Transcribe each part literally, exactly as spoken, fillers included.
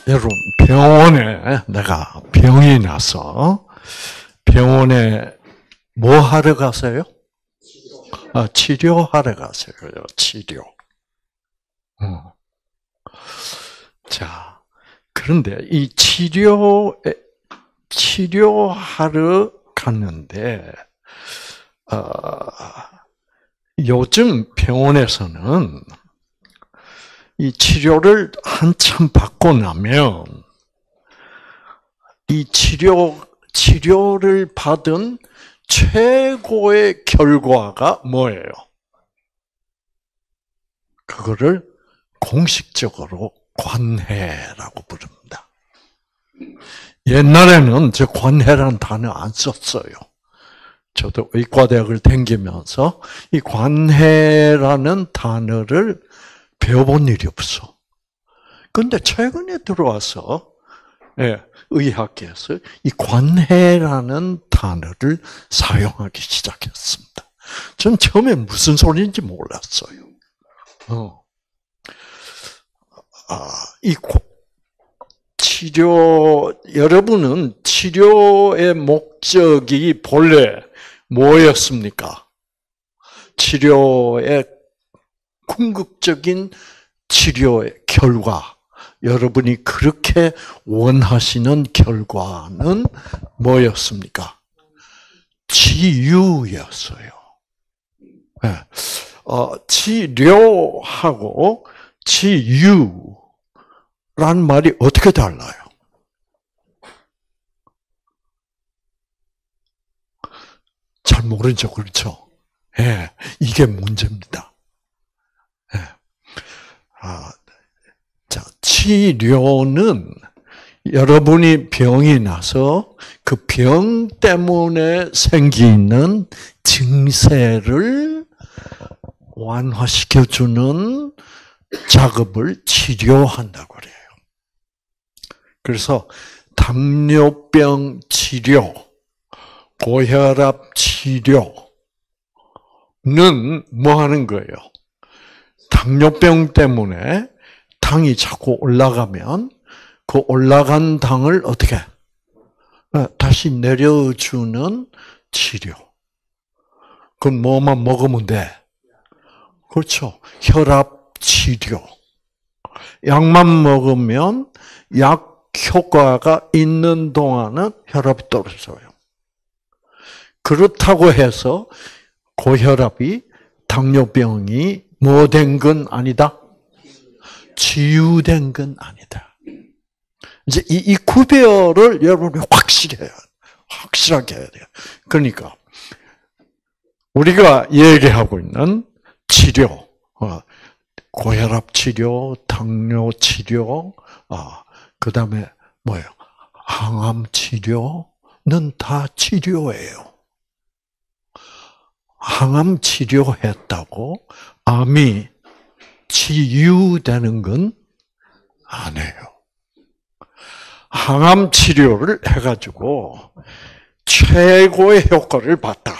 여러분, 병원에 내가 병이 나서 병원에 뭐 하러 가세요? 아, 치료하러 가세요. 치료. 어. 자, 그런데 이 치료에 치료하러 갔는데 어, 요즘 병원에서는 이 치료를 한참 받고 나면 이 치료 치료를 받은 최고의 결과가 뭐예요? 그거를 공식적으로 관해라고 부릅니다. 옛날에는 저 관해라는 단어 안 썼어요. 저도 의과대학을 다니면서 이 관해라는 단어를 배워본 일이 없어. 그런데 최근에 들어와서 예, 의학계에서 이 관해라는 단어를 사용하기 시작했습니다. 전 처음에 무슨 소리인지 몰랐어요. 어. 아, 이 치료, 여러분은 치료의 목적이 본래 뭐였습니까? 치료의 궁극적인 치료의 결과, 여러분이 그렇게 원하시는 결과는 뭐였습니까? 치유였어요. 네. 어, 치료하고 치유란 말이 어떻게 달라요? 잘 모르죠, 그렇죠? 예, 네. 이게 문제입니다. 네. 아, 자, 치료는 여러분이 병이 나서 그 병 때문에 생기는 증세를 완화시켜주는 작업을 치료한다고 그래요. 그래서 당뇨병 치료, 고혈압 치료는 뭐 하는 거예요? 당뇨병 때문에 당이 자꾸 올라가면 그 올라간 당을 어떻게 다시 내려주는 치료. 그건 뭐만 먹으면 돼? 그렇죠. 혈압 치료. 약만 먹으면 약 효과가 있는 동안은 혈압이 떨어져요. 그렇다고 해서 고혈압이 당뇨병이 뭐 된 건 아니다? 치유된 건 아니다. 이제 이, 이 구별을 여러분이 확실해요. 확실하게 해야 돼요. 그러니까 우리가 얘기하고 있는 치료, 고혈압 치료, 당뇨 치료, 그 다음에 뭐예요? 항암 치료는 다 치료예요. 항암 치료했다고 암이 치유되는 건 아니에요. 항암 치료를 해가지고 최고의 효과를 봤다.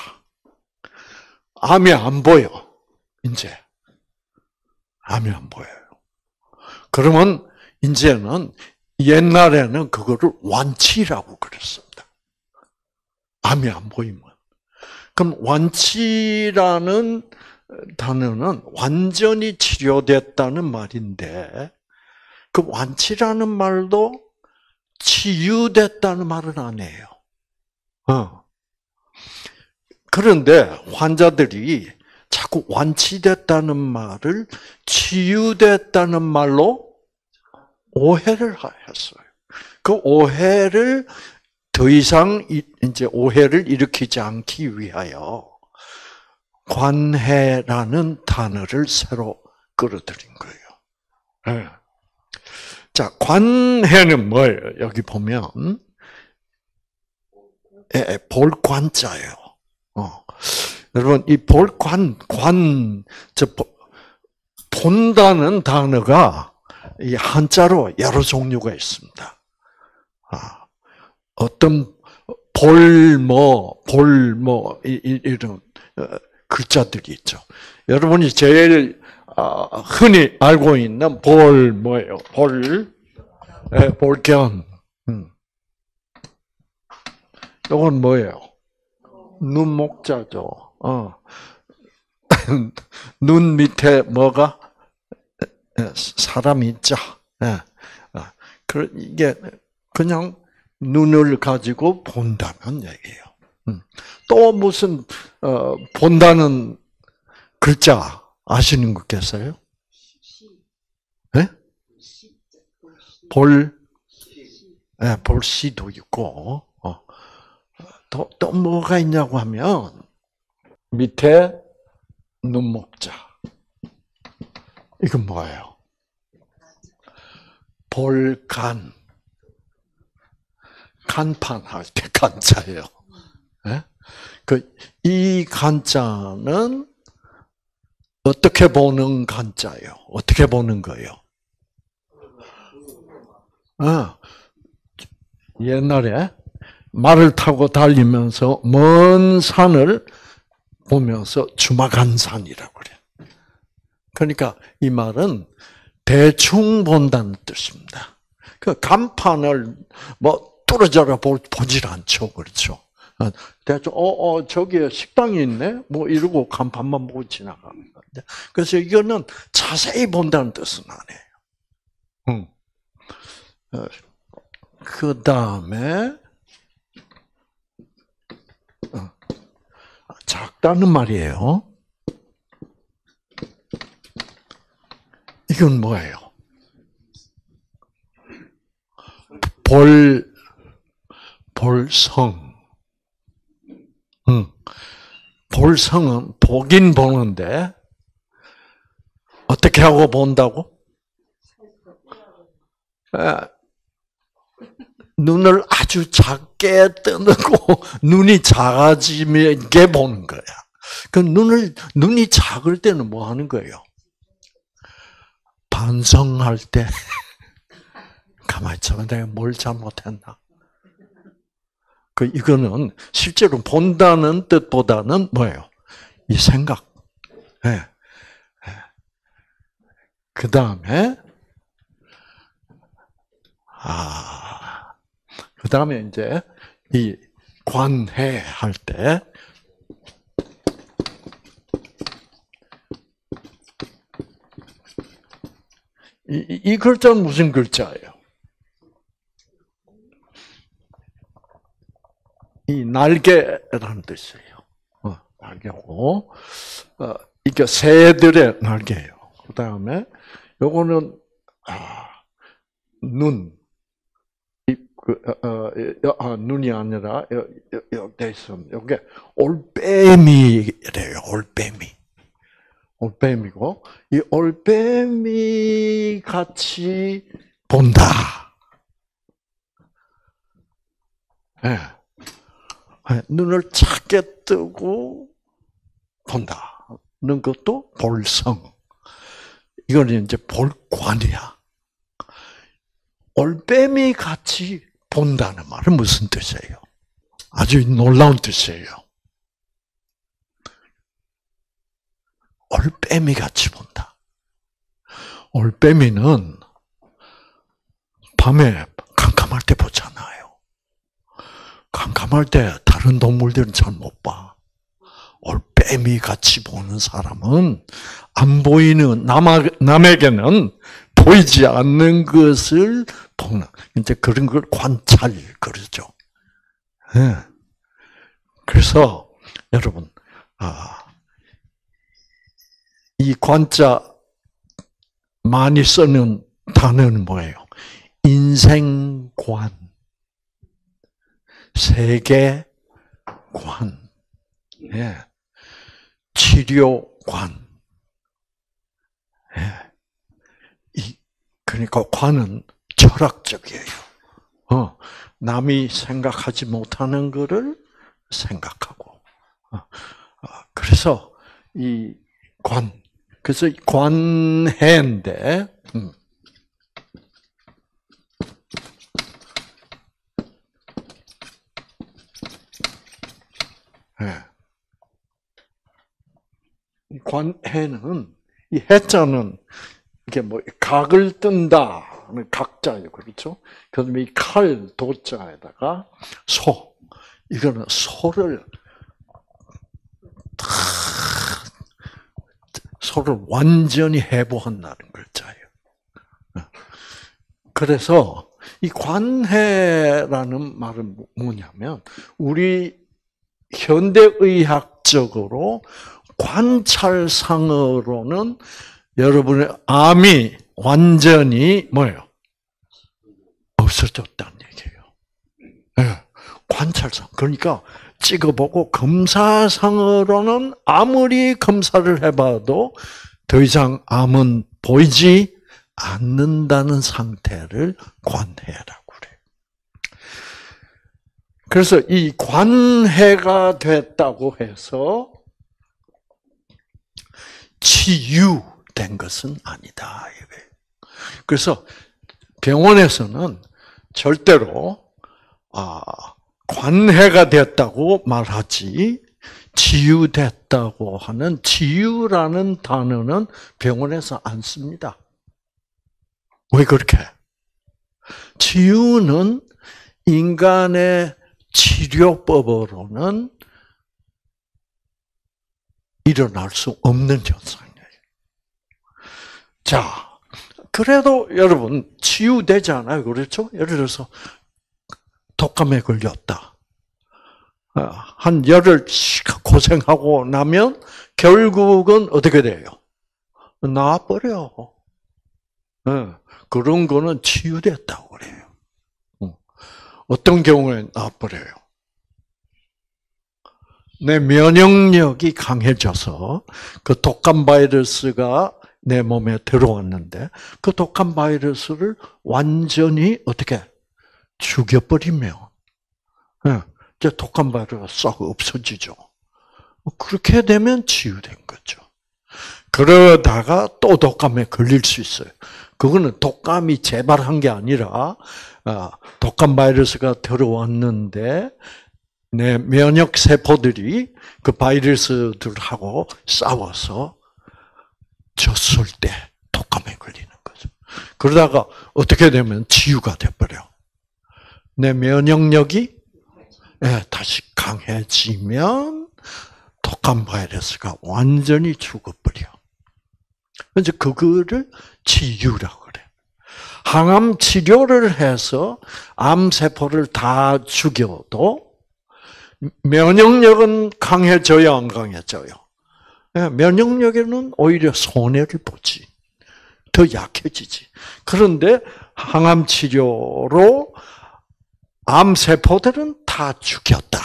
암이 안 보여. 이제 암이 안 보여요. 그러면 이제는 옛날에는 그거를 완치라고 그랬습니다. 암이 안 보이면. 그럼 완치라는 단어는 완전히 치료됐다는 말인데 그 완치라는 말도 치유됐다는 말은 아니에요. 어. 그런데 환자들이 자꾸 완치됐다는 말을 치유됐다는 말로 오해를 했어요. 그 오해를 더 이상 이제 오해를 일으키지 않기 위하여 관해라는 단어를 새로 끌어들인 거예요. 네. 자, 관해는 뭐예요? 여기 보면 예, 볼관자예요. 어. 여러분 이 볼관 관 저 본다는 단어가 이 한자로 여러 종류가 있습니다. 아, 어떤 볼뭐 볼뭐 이런 글자들이 있죠. 여러분이 제일 흔히 알고 있는 볼 뭐예요? 볼 예, 볼견. 음. 이건 뭐예요? 눈목자죠. 어. 눈 밑에 뭐가 사람이 있죠. 예. 그 이게 그냥 눈을 가지고 본다는 얘기예요. 음. 또 무슨 어, 본다는 글자 아시는 거 있겠어요? 네? 볼, 네, 볼시도 있고, 어. 또, 또 뭐가 있냐고 하면, 밑에 눈목자. 이건 뭐예요? 볼간. 간판 할 때 간자예요. 네? 그, 이 간자는 어떻게 보는 간자예요? 어떻게 보는 거예요? 어, 옛날에 말을 타고 달리면서 먼 산을 보면서 주마간산이라고 그래요. 그러니까 이 말은 대충 본다는 뜻입니다. 그 간판을 뭐 뚫어져라 보질 않죠, 그렇죠? 대충 어, 어 저기에 식당이 있네, 뭐 이러고 간판만 보고 지나가는 건데. 그래서 이거는 자세히 본다는 뜻은 아니에요. 응. 그 다음에 작다는 말이에요. 이건 뭐예요? 볼, 볼성. 응. 볼성은 보긴 보는데, 어떻게 하고 본다고? 에, 눈을 아주 작게 뜨고, 눈이 작아지게 보는 거야. 그 눈을, 눈이 작을 때는 뭐 하는 거예요? 반성할 때, 가만히 있어봐. 내가 뭘 잘못했나? 그, 이거는 실제로 본다는 뜻보다는 뭐예요? 이 생각. 예. 네. 그 다음에, 아, 그 다음에 이제, 이 관해 할 때, 이, 이 글자는 무슨 글자예요? 이 날개라는 뜻이에요. 어, 날개고, 어, 이게 새들의 날개예요. 그 다음에, 요거는, 아, 눈. 이, 그, 어, 어, 아, 눈이 아니라, 여, 여, 여, 돼 있으면, 요게 올빼미래요, 올빼미. 올빼미고, 이 올빼미 같이 본다. 예. 네. 눈을 작게 뜨고 본다는 것도 볼성. 이거는 이제 볼관이야. 올빼미 같이 본다는 말은 무슨 뜻이에요? 아주 놀라운 뜻이에요. 올빼미 같이 본다. 올빼미는 밤에 캄캄할 때 보잖아요. 캄캄할 때 다른 동물들은 잘 못 봐. 올빼미 같이 보는 사람은 안 보이는 남아, 남에게는 보이지 않는 것을 보는, 이제 그런 걸 관찰 그러죠. 네. 그래서 여러분, 아, 이 관자 많이 쓰는 단어는 뭐예요? 인생관, 세계관, 예. 치료관. 예. 이, 그러니까 관은 철학적이에요. 어, 남이 생각하지 못하는 것을 생각하고. 어, 어, 그래서 이 관, 그래서 관해인데, 음. 예. 관해는, 이 해자는, 이게 뭐, 각을 뜬다. 도자는 각자예요. 그렇죠? 그럼 이 칼, 도자에다가 소. 이거는 소를, 소를 완전히 해부한다는 글자예요. 그래서 이 관해라는 말은 뭐냐면, 우리 현대의학적으로 관찰상으로는 여러분의 암이 완전히 뭐예요? 없어졌다는 얘기예요. 네. 관찰상. 그러니까 찍어보고 검사상으로는 아무리 검사를 해봐도 더 이상 암은 보이지 않는다는 상태를 관해라고 그래요. 그래서 이 관해가 됐다고 해서 치유된 것은 아니다. 그래서 병원에서는 절대로 아, 관해가 됐다고 말하지 치유됐다고 하는 치유라는 단어는 병원에서 안 씁니다. 왜 그렇게? 치유는 인간의 치료법으로는 일어날 수 없는 현상이에요. 자, 그래도 여러분 치유되잖아요. 그렇죠? 예를 들어서 독감에 걸렸다. 한 열흘 고생하고 나면 결국은 어떻게 돼요? 나아버려. 그런 거는 치유됐다고 그래요. 어떤 경우에 나아버려요? 내 면역력이 강해져서 그 독감 바이러스가 내 몸에 들어왔는데 그 독감 바이러스를 완전히 어떻게 죽여버리면 이제 독감 바이러스가 싹 없어지죠. 그렇게 되면 치유된 거죠. 그러다가 또 독감에 걸릴 수 있어요. 그거는 독감이 재발한 게 아니라 독감 바이러스가 들어왔는데 내 면역 세포들이 그 바이러스들하고 싸워서 졌을 때 독감에 걸리는 거죠. 그러다가 어떻게 되면 치유가 돼버려. 내 면역력이 다시 강해지면 독감 바이러스가 완전히 죽어버려. 이제 그거를 치유라고 그래. 항암 치료를 해서 암 세포를 다 죽여도 면역력은 강해져야 안 강해져요? 면역력에는 오히려 손해를 보지. 더 약해지지. 그런데 항암 치료로 암 세포들은 다 죽였다.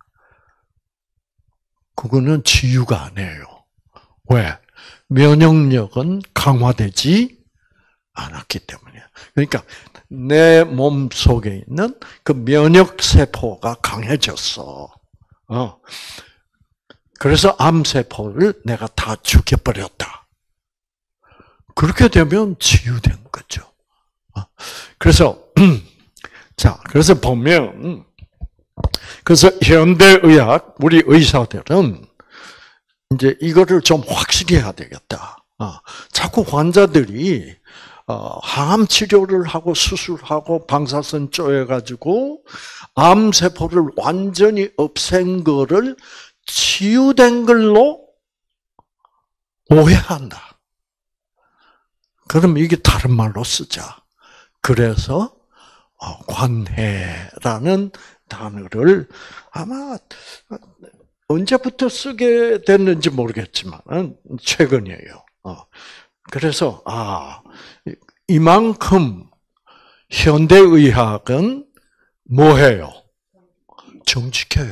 그거는 치유가 아니에요. 왜? 면역력은 강화되지 않았기 때문이에요. 그러니까 내 몸 속에 있는 그 면역 세포가 강해졌어. 어. 그래서 암 세포를 내가 다 죽여버렸다. 그렇게 되면 치유된 거죠. 어. 그래서 자, 그래서 보면 그래서 현대의학 우리 의사들은 이제 이거를 좀 확실히 해야 되겠다. 어. 자꾸 환자들이 어, 항암 치료를 하고 수술하고 방사선 쪼여가지고 암 세포를 완전히 없앤 거를 치유된 걸로 오해한다. 그럼 이게 다른 말로 쓰자. 그래서 관해라는 단어를 아마 언제부터 쓰게 됐는지 모르겠지만 최근이에요. 그래서 아 이만큼 현대의학은 뭐해요? 정직해요.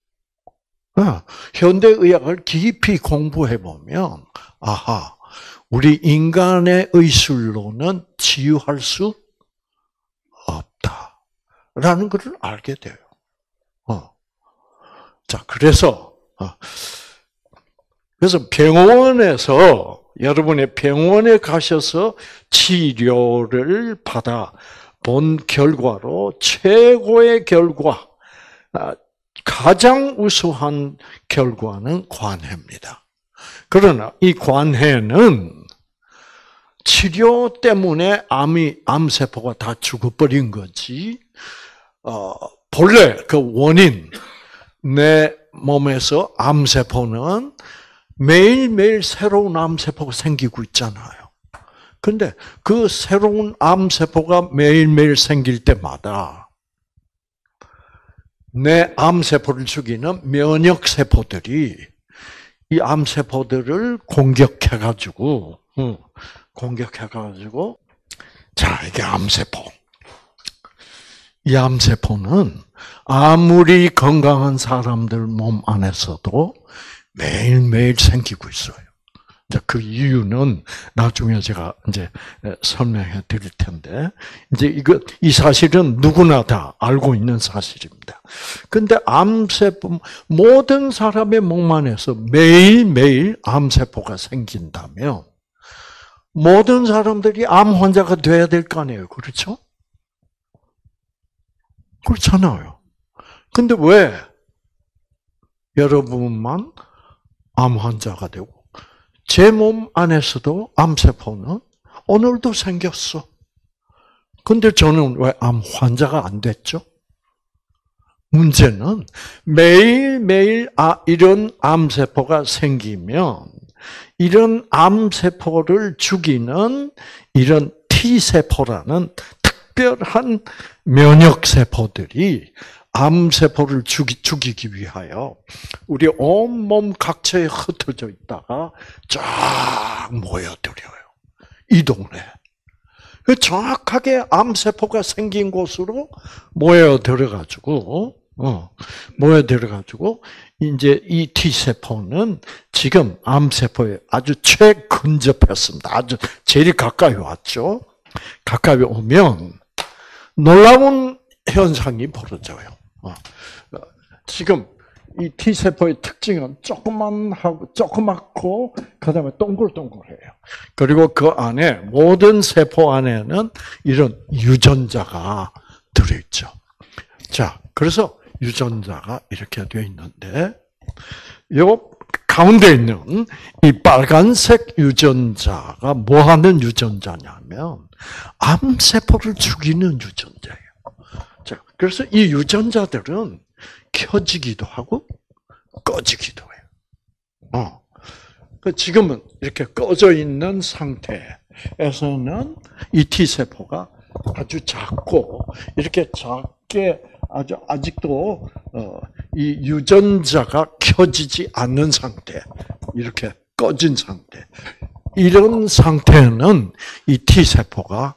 현대의학을 깊이 공부해 보면 아하 우리 인간의 의술로는 치유할 수 없다라는 것을 알게 돼요. 자 그래서 그래서 병원에서 여러분의 병원에 가셔서 치료를 받아 본 결과로 최고의 결과, 가장 우수한 결과는 관해입니다. 그러나 이 관해는 치료 때문에 암이, 암세포가 다 죽어버린 거지, 어, 본래 그 원인, 내 몸에서 암세포는 매일매일 새로운 암세포가 생기고 있잖아요. 근데 그 새로운 암세포가 매일매일 생길 때마다 내 암세포를 죽이는 면역세포들이 이 암세포들을 공격해가지고, 응, 공격해가지고, 자, 이게 암세포. 이 암세포는 아무리 건강한 사람들 몸 안에서도 매일매일 생기고 있어요. 그 이유는 나중에 제가 이제 설명해 드릴 텐데, 이제 이거, 이 사실은 누구나 다 알고 있는 사실입니다. 근데 암세포, 모든 사람의 몸 안에서 매일매일 암세포가 생긴다면, 모든 사람들이 암 환자가 돼야 될 거 아니에요. 그렇죠? 그렇잖아요. 근데 왜 여러분만 암 환자가 되고, 제 몸 안에서도 암세포는 오늘도 생겼어. 근데 저는 왜 암 환자가 안 됐죠? 문제는 매일매일 아, 이런 암세포가 생기면 이런 암세포를 죽이는 이런 T세포라는 특별한 면역세포들이 암세포를 죽이, 죽이기 위하여 우리 온몸 각처에 흩어져 있다가 쫙 모여들어요. 이동해. 정확하게 암세포가 생긴 곳으로 모여들어가지고, 어, 모여들어가지고, 이제 이 T세포는 지금 암세포에 아주 최근접했습니다. 아주 제일 가까이 왔죠. 가까이 오면 놀라운 현상이 벌어져요. 지금 이 T세포의 특징은 조그만하고, 조그맣고, 그 다음에 동글동글해요. 그리고 그 안에, 모든 세포 안에는 이런 유전자가 들어있죠. 자, 그래서 유전자가 이렇게 되어 있는데, 요 가운데 있는 이 빨간색 유전자가 뭐 하는 유전자냐면, 암세포를 죽이는 유전자예요. 자, 그래서 이 유전자들은 켜지기도 하고 꺼지기도 해요. 어. 지금은 이렇게 꺼져 있는 상태에서는 이 T세포가 아주 작고, 이렇게 작게 아주 아직도 어, 이 유전자가 켜지지 않는 상태, 이렇게 꺼진 상태. 이런 상태는 이 T세포가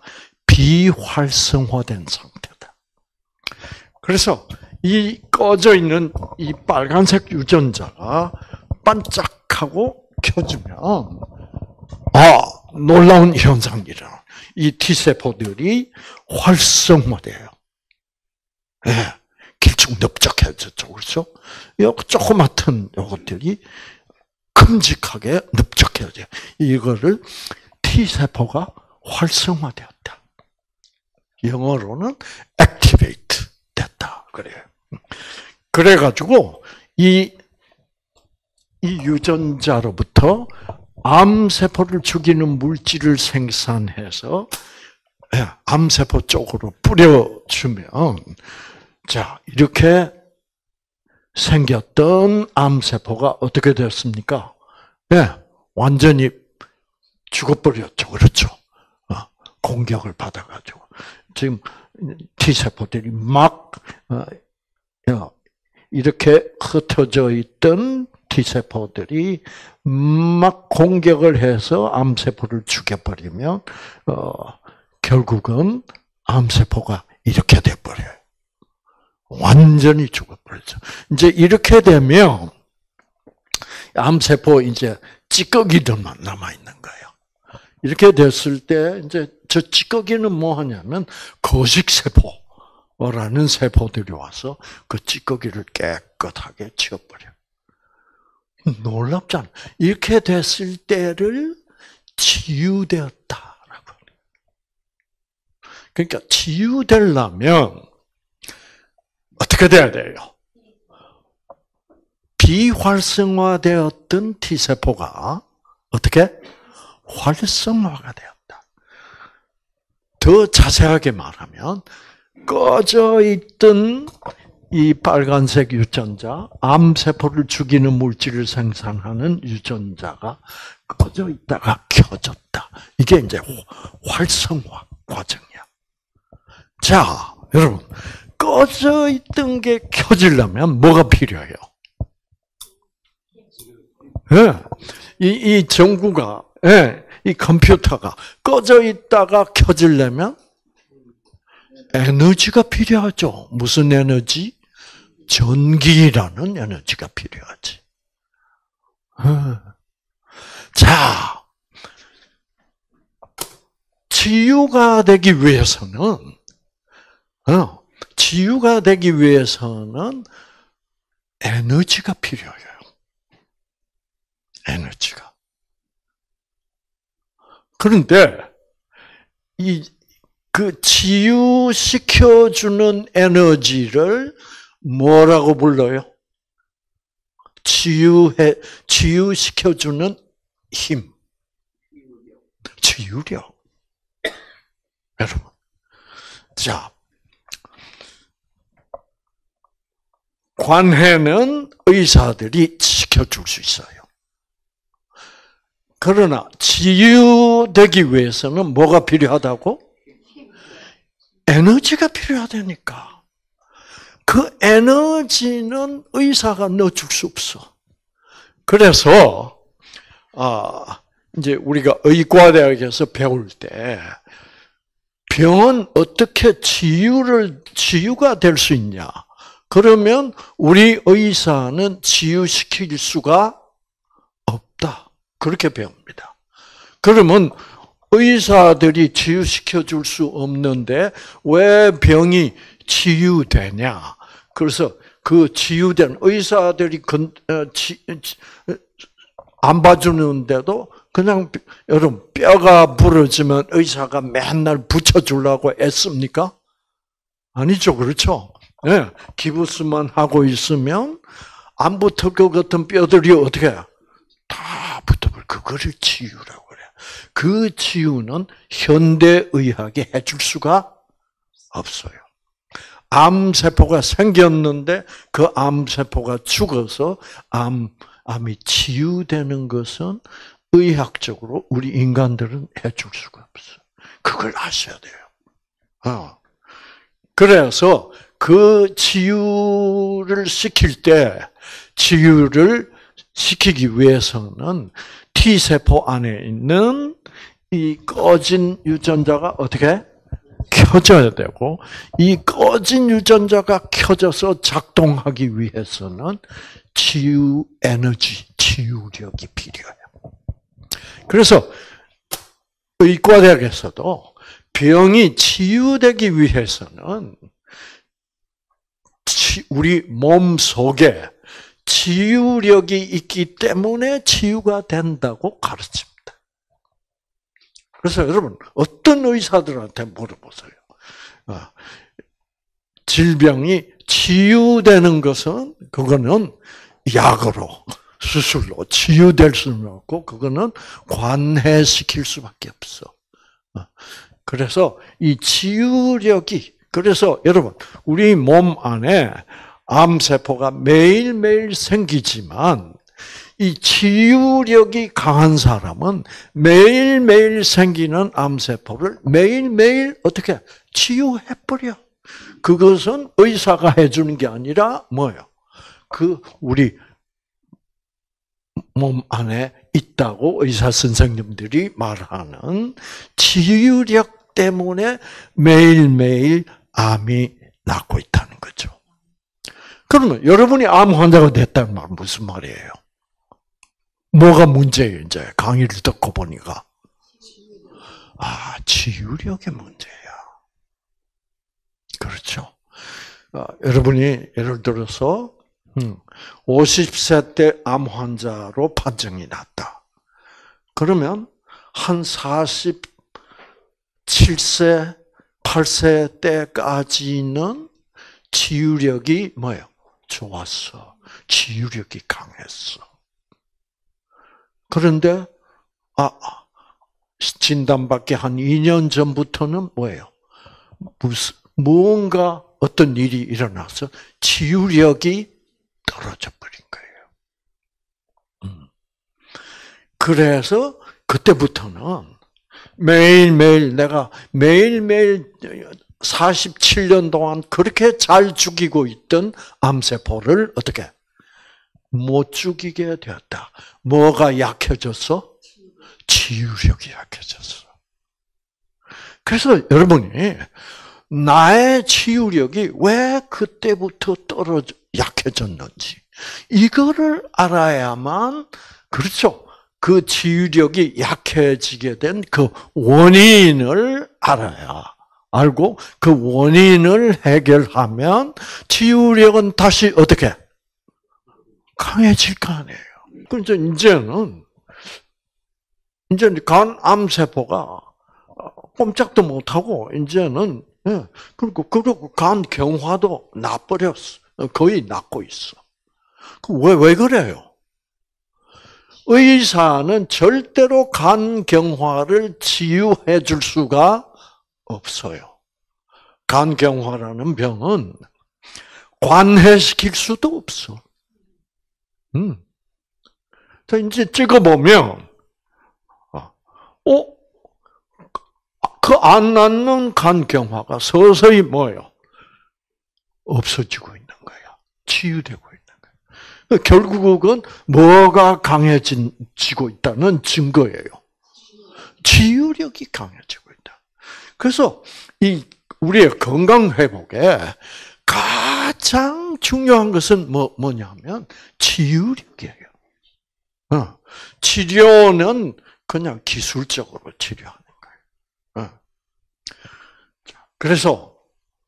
비활성화된 상태다. 그래서 이 꺼져 있는 이 빨간색 유전자가 반짝하고 켜지면, 아, 놀라운 현상이 일어나. 이 T세포들이 활성화돼요. 예, 네, 길쭉 넓적해졌죠. 그렇죠? 요 조그맣던 요것들이 큼직하게 넓적해져요. 이거를 T세포가 활성화되었다. 영어로는 activate 됐다. 그래요. 그래가지고, 이, 이 유전자로부터 암세포를 죽이는 물질을 생산해서 암세포 쪽으로 뿌려주면, 자, 이렇게 생겼던 암세포가 어떻게 됐습니까? 예, 완전히 죽어버렸죠. 그렇죠? 어, 공격을 받아가지고. 지금 T세포들이 막, 어, 이렇게 흩어져 있던 T세포들이 막 공격을 해서 암세포를 죽여버리면, 어, 결국은 암세포가 이렇게 돼버려요. 완전히 죽어버리죠. 이제 이렇게 되면, 암세포 이제 찌꺼기들만 남아있는 거예요. 이렇게 됐을 때, 이제 저 찌꺼기는 뭐 하냐면, 거식세포라는 세포들이 와서 그 찌꺼기를 깨끗하게 치워버려요. 놀랍잖아. 이렇게 됐을 때를 치유되었다라고. 그러니까 치유되려면 어떻게 돼야 돼요? 비활성화되었던 T세포가 어떻게? 활성화가 되었다. 더 자세하게 말하면 꺼져 있던 이 빨간색 유전자, 암세포를 죽이는 물질을 생산하는 유전자가 꺼져 있다가 켜졌다. 이게 이제 활성화 과정이야. 자, 여러분, 꺼져 있던 게 켜지려면 뭐가 필요해요? 예, 이, 이 전구가, 예, 이 컴퓨터가 꺼져 있다가 켜지려면 에너지가 필요하죠. 무슨 에너지? 전기라는 에너지가 필요하지. 자, 치유가 되기 위해서는, 어, 치유가 되기 위해서는 에너지가 필요해요. 에너지가. 그런데, 이, 그 치유시켜주는 에너지를 뭐라고 불러요? 치유해, 치유시켜주는 힘. 치유력. 여러분. 자. 관해는 의사들이 시켜줄 수 있어요. 그러나 치유되기 위해서는 뭐가 필요하다고? 에너지가 필요하다니까. 그 에너지는 의사가 넣어줄 수 없어. 그래서 아 이제 우리가 의과대학에서 배울 때 병은 어떻게 치유를 치유가 될 수 있냐? 그러면 우리 의사는 치유시킬 수가 없다. 그렇게 배웁니다. 그러면 의사들이 치유시켜 줄 수 없는데 왜 병이 치유되냐? 그래서 그 치유된 의사들이 안 봐주는데도 그냥 여러분 뼈가 부러지면 의사가 맨날 붙여주려고 애씁니까? 아니죠, 그렇죠? 네, 기부스만 하고 있으면 안 붙을 것 같은 뼈들이 어떻게 해요? 다 붙어버려. 그거를 치유라고 그래요. 그 치유는 현대의학이 해줄 수가 없어요. 암세포가 생겼는데 그 암세포가 죽어서 암, 암이 치유되는 것은 의학적으로 우리 인간들은 해줄 수가 없어요. 그걸 아셔야 돼요. 어. 그래서 그 치유를 시킬 때, 치유를 시키기 위해서는 T세포 안에 있는 이 꺼진 유전자가 어떻게? 켜져야 되고, 이 꺼진 유전자가 켜져서 작동하기 위해서는 치유 에너지, 치유력이 필요해요. 그래서 의과대학에서도 병이 치유되기 위해서는 우리 몸 속에 치유력이 있기 때문에 치유가 된다고 가르칩니다. 그래서 여러분 어떤 의사들한테 물어보세요. 질병이 치유되는 것은 그거는 약으로 수술로 치유될 수는 없고 그거는 관해시킬 수밖에 없어. 그래서 이 치유력이 그래서 여러분 우리 몸 안에 암세포가 매일매일 생기지만 이 치유력이 강한 사람은 매일매일 생기는 암세포를 매일매일 어떻게 치유해버려. 그것은 의사가 해주는 게 아니라 뭐예요? 그 우리 몸 안에 있다고 의사 선생님들이 말하는 치유력 때문에 매일매일 암이 낫고 있다는 거죠. 그러면 여러분이 암 환자가 됐다는 말은 무슨 말이에요? 뭐가 문제예요, 이제? 강의를 듣고 보니까. 아, 치유력의 문제야. 그렇죠. 아, 여러분이 예를 들어서, 음, 오십 세 때 암 환자로 판정이 났다. 그러면 한 사십칠 세, 팔 세 때까지는 치유력이 뭐예요? 좋았어. 치유력이 강했어. 그런데 아 진단받기 한 이 년 전부터는 뭐예요? 무슨, 무언가 어떤 일이 일어나서 치유력이 떨어져 버린 거예요. 음. 그래서 그때부터는 매일매일 내가 매일매일 사십칠 년 동안 그렇게 잘 죽이고 있던 암세포를 어떻게 못 죽이게 되었다. 뭐가 약해졌어? 치유력이 약해졌어. 그래서 여러분이 나의 치유력이 왜 그때부터 떨어져 약해졌는지 이거를 알아야만 그렇죠. 그 치유력이 약해지게 된 그 원인을 알아야 알고 그 원인을 해결하면 치유력은 다시 어떻게 강해질 거 아니에요. 그래서 이제는 이제 간 암세포가 꼼짝도 못하고 이제는 그리고 그리고 간 경화도 나버렸어. 거의 낫고 있어. 왜왜 그래요? 의사는 절대로 간 경화를 치유해 줄 수가 없어요. 간 경화라는 병은 관해시킬 수도 없어. 음. 자, 이제 찍어보면, 어, 그 안 낫는 간 경화가 서서히 뭐예요? 없어지고 있는 거야. 치유되고 있는 거야. 결국은 뭐가 강해지고 있다는 증거예요. 치유력이 강해지고 있다. 그래서 이 우리의 건강 회복에 가장 중요한 것은 뭐 뭐냐면 치유력이에요. 어, 치료는 그냥 기술적으로 치료하는 거예요. 어. 그래서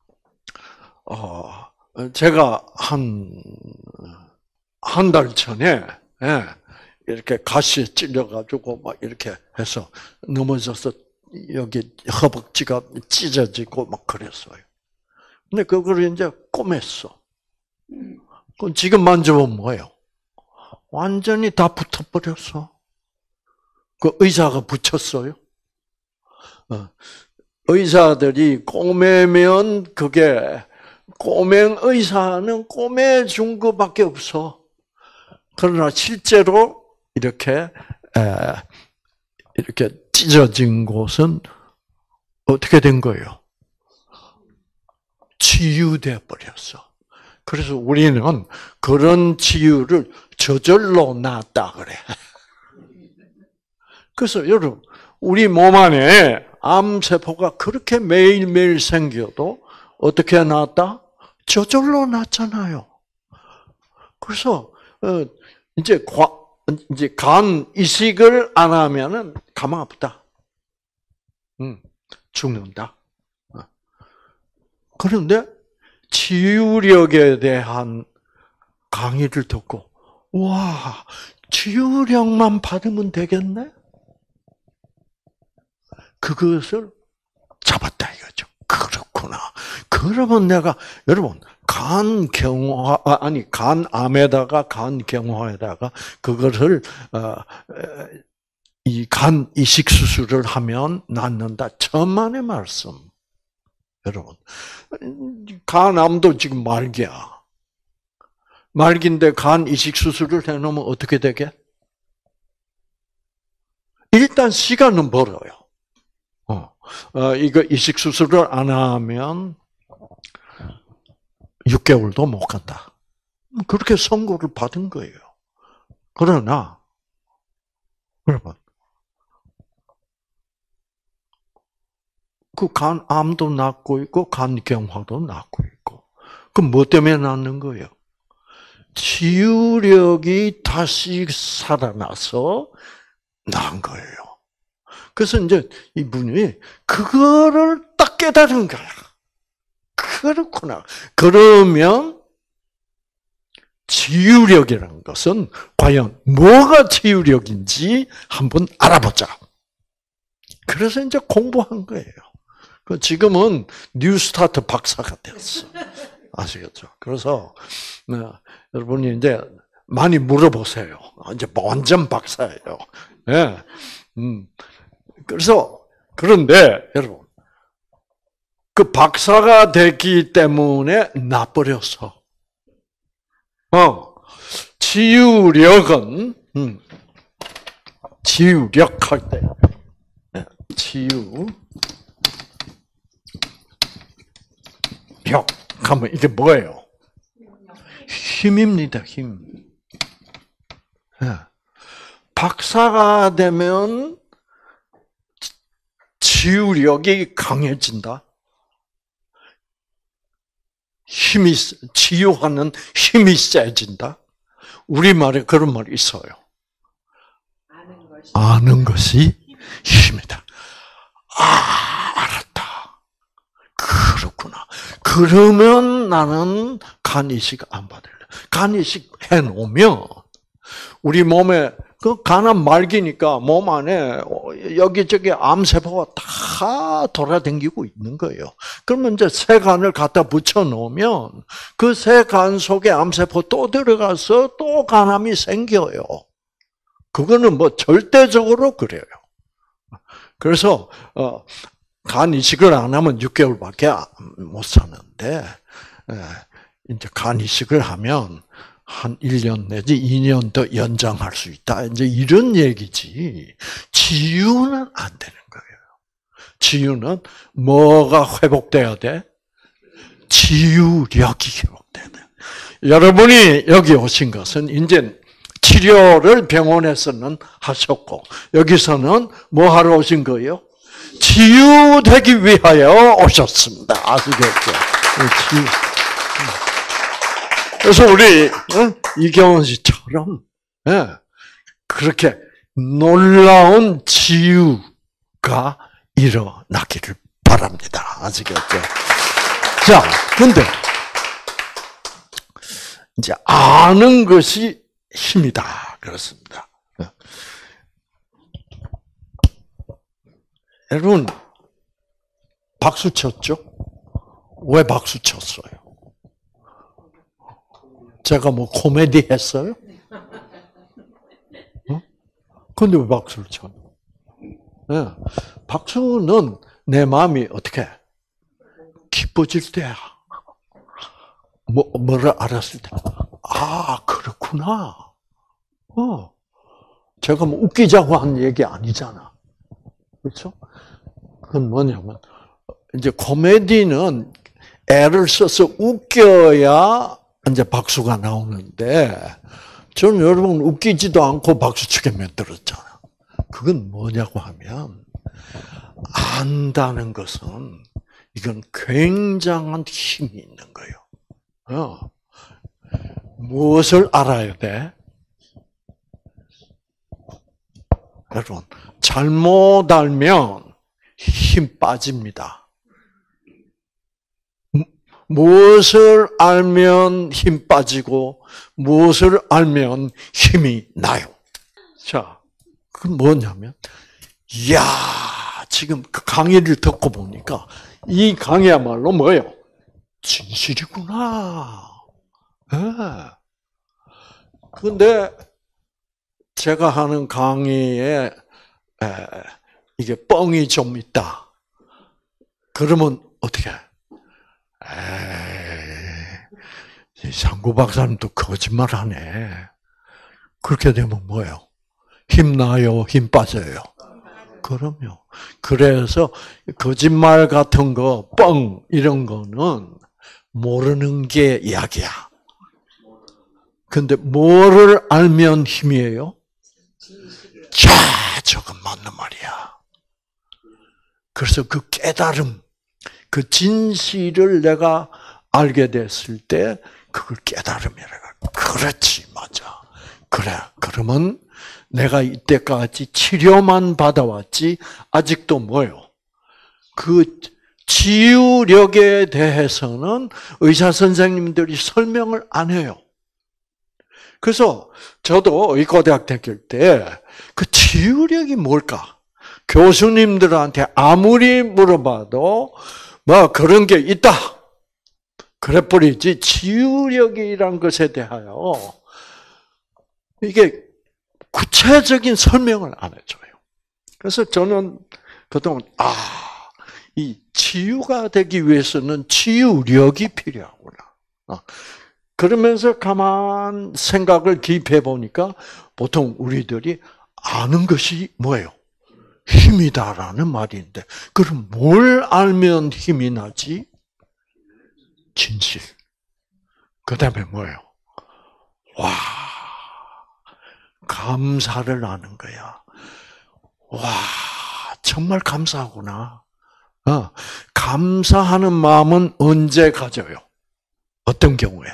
어, 제가 한 한 달 전에 예, 이렇게 가시에 찔려가지고 막 이렇게 해서 넘어져서 여기 허벅지가 찢어지고 막 그랬어요. 근데 그걸 이제 꼬맸어. 그럼 지금 만져보면 뭐예요? 완전히 다 붙어버렸어. 그 의사가 붙였어요. 어. 의사들이 꼬매면 그게 꼬맹 의사는 꼬매준 것밖에 없어. 그러나 실제로 이렇게 에, 이렇게 찢어진 곳은 어떻게 된 거예요? 치유돼 버렸어. 그래서 우리는 그런 치유를 저절로 낫다 그래. 그래서 여러분, 우리 몸 안에 암세포가 그렇게 매일매일 생겨도 어떻게 낫다? 저절로 낫잖아요. 그래서 이제 이제 간 이식을 안 하면은 가망 아프다. 응, 죽는다. 그런데 치유력에 대한 강의를 듣고 와, 치유력만 받으면 되겠네? 그것을 잡았다 이거죠. 그렇구나. 그러면 내가 여러분 간 경화 아니 간암에다가 간 경화에다가 그것을 어, 이 간 이식 수술을 하면 낫는다. 천만의 말씀. 여러분 간암도 지금 말기야. 말기인데 간 이식 수술을 해놓으면 어떻게 되게? 일단 시간은 벌어요. 어, 어, 이거 이식 수술을 안 하면 육 개월도 못 간다. 그렇게 선고를 받은 거예요. 그러나, 여러분, 그 간암도 낫고 있고, 간경화도 낫고 있고, 그럼 뭐 때문에 낫는 거예요? 치유력이 다시 살아나서 나은 거예요. 그래서 이제 이분이 그거를 딱 깨달은 거야. 그렇구나. 그러면 치유력이라는 것은 과연 뭐가 치유력인지 한번 알아보자. 그래서 이제 공부한 거예요. 지금은 뉴스타트 박사가 됐어. 아시겠죠? 그래서 네, 여러분이 이제 많이 물어보세요. 이제 완전 박사예요. 네. 음. 그래서, 그런데, 여러분, 그 박사가 됐기 때문에 나버렸어. 어, 치유력은, 음, 치유력 할 때, 치유, 력 하면 이게 뭐예요? 힘입니다, 힘. 박사가 되면 치유력이 강해진다. 힘이, 치유하는 힘이 세진다. 우리말에 그런 말이 있어요. 아는 것이, 아는 것이 힘이다. 아, 알았다. 그렇구나. 그러면 나는 간이식 안 받을래. 간이식 해놓으면 우리 몸에 그 간은 말기니까 몸 안에 여기저기 암세포가 다 돌아다니고 있는 거예요. 그러면 이제 새 간을 갖다 붙여 놓으면 그 새 간 속에 암세포 또 들어가서 또 간암이 생겨요. 그거는 뭐 절대적으로 그래요. 그래서 어, 간 이식을 안 하면 육 개월밖에 못 사는데 이제 간 이식을 하면 한 일 년 내지 이 년 더 연장할 수 있다. 이제 이런 얘기지. 치유는 안 되는 거예요. 치유는 뭐가 회복돼야 돼? 치유력이 회복돼야 돼. 여러분이 여기 오신 것은 이제 치료를 병원에서는 하셨고 여기서는 뭐 하러 오신 거예요? 치유되기 위하여 오셨습니다. 아시겠죠? 치유. 그래서 우리 이경원 씨처럼 그렇게 놀라운 치유가 일어나기를 바랍니다. 아시겠죠? 자, 근데 이제 아는 것이 힘이다. 그렇습니다. 여러분 박수 쳤죠? 왜 박수 쳤어요? 제가 뭐 코미디 했어요? 어? 근데 왜 박수를 쳐? 네. 박수는 내 마음이 어떻게 기뻐질 때야. 뭐 뭐를 알았을 때, 아 그렇구나. 어, 제가 뭐 웃기자고 한 얘기 아니잖아, 그렇죠? 그건 뭐냐면 이제 코미디는 애를 써서 웃겨야 이제 박수가 나오는데, 저는 여러분 웃기지도 않고 박수치게 만들었잖아. 그건 뭐냐고 하면, 안다는 것은 이건 굉장한 힘이 있는 거예요. 어. 무엇을 알아야 돼? 여러분, 잘못 알면 힘 빠집니다. 무엇을 알면 힘 빠지고 무엇을 알면 힘이 나요. 자, 그건 뭐냐면, 이야, 지금 그 강의를 듣고 보니까 이 강의야말로 뭐예요? 진실이구나. 네. 근데 제가 하는 강의에 에, 이게 뻥이 좀 있다. 그러면 어떻게? 에이, 상구 박사님도 거짓말하네. 그렇게 되면 뭐예요? 힘 나요? 힘 빠져요? 그럼요. 그래서 거짓말 같은 거, 뻥 이런 거는 모르는 게 이야기야. 근데 뭐를 알면 힘이에요? 자, 저건 맞는 말이야. 그래서 그 깨달음, 그 진실을 내가 알게 됐을 때 그걸 깨달음이라. 그렇지, 맞아. 그래, 그러면 내가 이때까지 치료만 받아왔지 아직도 뭐요? 그 치유력에 대해서는 의사 선생님들이 설명을 안 해요. 그래서 저도 의과대학 다닐 때 그 치유력이 뭘까? 교수님들한테 아무리 물어봐도 뭐 그런 게 있다. 그래 버리지 치유력이란 것에 대하여 이게 구체적인 설명을 안 해줘요. 그래서 저는 그동안 아, 이 치유가 되기 위해서는 치유력이 필요하구나. 그러면서 가만 생각을 깊이 보니까 보통 우리들이 아는 것이 뭐예요? 힘이다라는 말인데, 그럼 뭘 알면 힘이 나지? 진실. 그 다음에 뭐예요? 와, 감사를 아는 거야. 와, 정말 감사하구나. 어, 감사하는 마음은 언제 가져요? 어떤 경우에?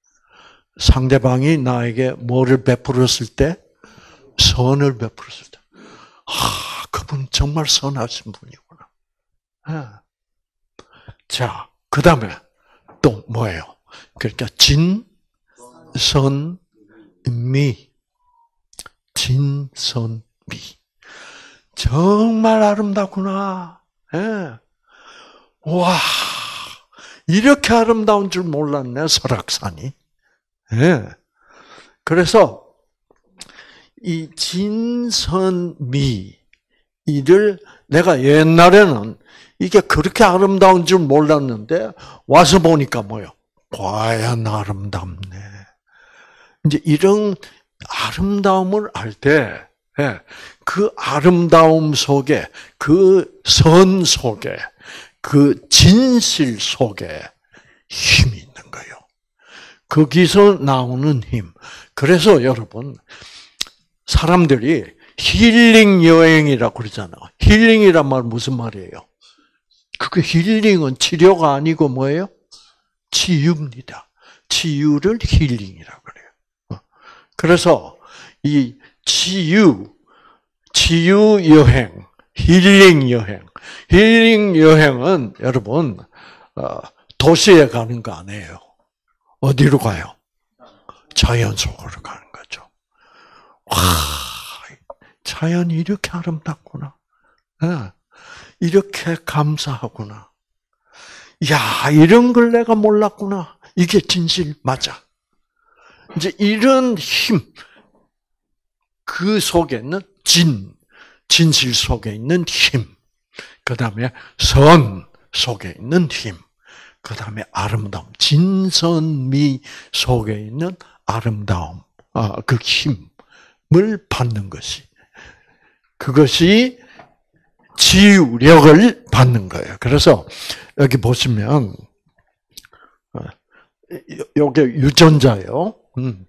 상대방이 나에게 뭐를 베풀었을 때? 선을 베풀었을 때. 아, 그분 정말 선하신 분이구나. 네. 자, 그 다음에 또 뭐예요? 그러니까 진, 선, 미. 진, 선, 미. 정말 아름답구나. 네. 와, 이렇게 아름다운 줄 몰랐네, 설악산이. 네. 그래서 이 진선미 이를 내가 옛날에는 이게 그렇게 아름다운 줄 몰랐는데 와서 보니까 뭐요? 과연 아름답네. 이제 이런 아름다움을 알 때 그 아름다움 속에 그 선 속에 그 진실 속에 힘이 있는 거예요. 거기서 나오는 힘. 그래서 여러분 사람들이 힐링 여행이라고 그러잖아요. 힐링이란 말 무슨 말이에요? 그게 힐링은 치료가 아니고 뭐예요? 치유입니다. 치유를 힐링이라고 그래요. 그래서 이 치유, 치유 여행, 힐링 여행, 힐링 여행은 여러분 도시에 가는 거 아니에요. 어디로 가요? 자연 속으로 가는 거죠. 와, 자연이 이렇게 아름답구나. 이렇게 감사하구나. 야, 이런 걸 내가 몰랐구나. 이게 진실 맞아. 이제 이런 힘, 그 속에는 진, 진실 속에 있는 힘. 그 다음에 선 속에 있는 힘. 그 다음에 아름다움, 진선미 속에 있는 아름다움, 아, 그 힘을 받는 것이. 그것이 치유력을 받는 거예요. 그래서 여기 보시면, 요게 유전자요. 음.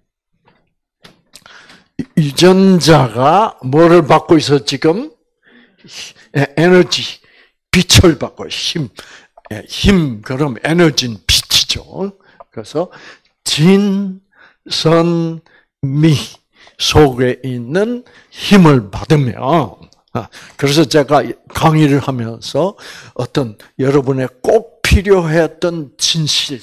유전자가 뭐를 받고 있어, 지금? 에너지, 빛을 받고, 힘. 힘, 그럼 에너지는 빛이죠. 그래서 진, 선, 미 속에 있는 힘을 받으면, 그래서 제가 강의를 하면서 어떤 여러분의 꼭 필요했던 진실,